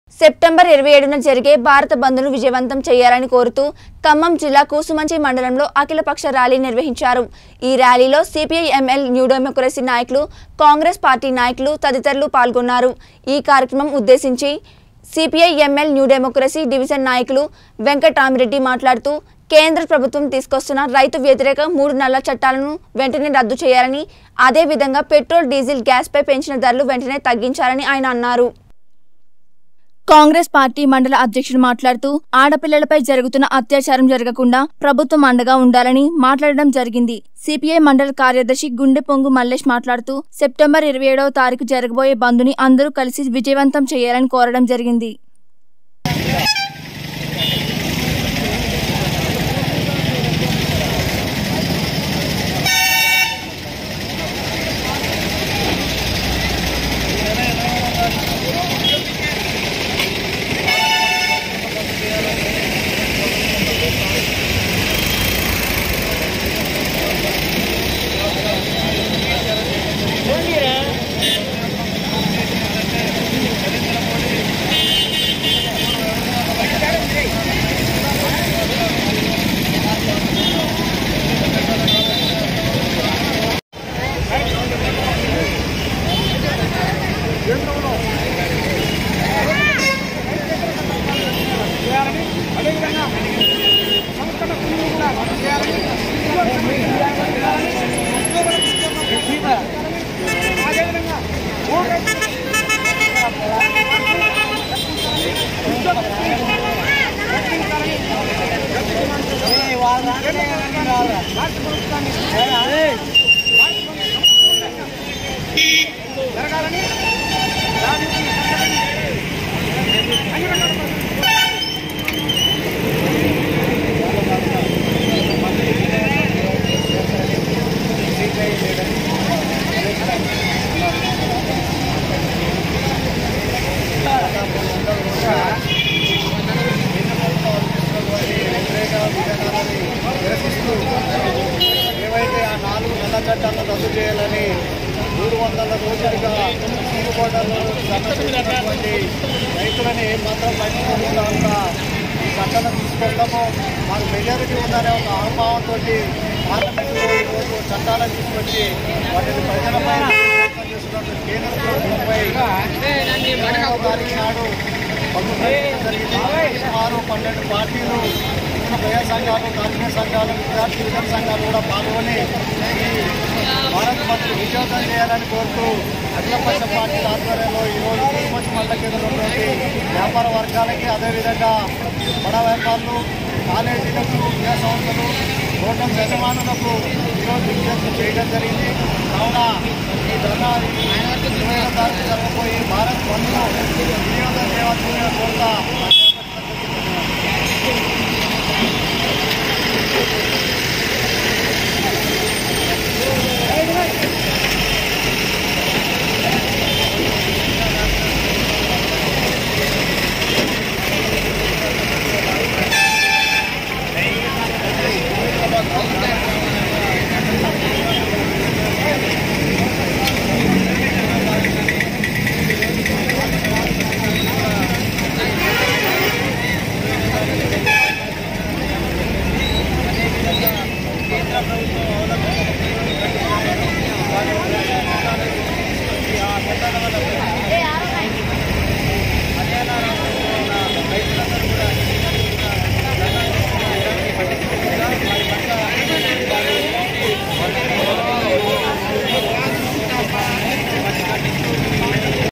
September 27న జరిగే భారత బంద్ను విజయవంతం చేయాలని కోరుతూ ఖమ్మం జిల్లా కూసుమంచి మండలంలో అఖిలపక్ష ర్యాలీ నిర్వహించారు। ఈ ర్యాలీలో సిపిఐ ఎంఎల్ న్యూ డెమోక్రసీ నాయకులు, కాంగ్రెస్ పార్టీ నాయకులు తదితరులు పాల్గొన్నారు। ఈ కార్యక్రమం ఉద్దేశించి CPI ML new democracy division నాయకులు వెంకటరామిరెడ్డి మాట్లాడుతూ కేంద్ర ప్రభుత్వం తీసుకొస్తున్న రైతు వ్యతిరేక 3 నల్ల చట్టాలను వెంటనే రద్దు చేయాలని, అదే విధంగా పెట్రోల్, డీజిల్, గ్యాస్ పై పెంచిన ధరలు వెంటనే తగ్గించాలని ఆయన అన్నారు। కాంగ్రెస్ పార్టీ మండల అధ్యక్షుడు మాట్లాడుతూ ఆడపిల్లలపై జరుగుతున్న అత్యాచారం జరగకుండా ప్రభుత్వం అండగా ఉండాలని మాట్లాడడం జరిగింది। సిపిఐ మండల కార్యదర్శి గుండెపొంగు మల్లేష్ మాట్లాడుతూ సెప్టెంబర్ 27వ తారీఖు జరగబోయే బంద్ని అందరూ కలిసి విజయవంతం చేయాలని కోరడం జరిగింది। ఏవైతే ఆ 4 నల్ల చట్టాలను రద్దు చేయాలని 300 రోజులుగా సీలుబోర్డర్లు సమస్యటువంటి రైతులని ఏమాత్రం పట్టించుకోకుండా ఈ చట్టాలను తీసుకొస్తాము, మాకు మెజారిటీ ఉందనే ఒక ఆహ్వానంతో పార్లమెంట్లో ఈరోజు చట్టాలను తీసుకొచ్చి వాటిని ప్రజలపై చేస్తున్నటువంటి కేంద్ర ప్రభుత్వంపై 20వ తారీఖు నాడు జరిగింది। సుమారు 12 పార్టీలు, ప్రజా సంఘాలు, కార్మిక సంఘాలు, విద్యార్థి విద్యార్థి సంఘాలు కూడా పాల్గొని ఈ భారత్ బంద్ను విజయవంతం చేయాలని కోరుతూ అఖిలపక్ష పార్టీల ఆధ్వర్యంలో ఈరోజు కూసుమంచి మండల కేంద్రంలో ఉన్నటువంటి వ్యాపార వర్గాలకి, అదేవిధంగా బడ వ్యాపారులు, కాలేజీలకు, విద్యా సంస్థలు, హోటల్ యజమానులకు ఈరోజు విజ్ఞప్తి చేయడం జరిగింది। కావున ఈ ధర్నా 20వ తారీఖు జరగబోయే భారత్ బంద్ను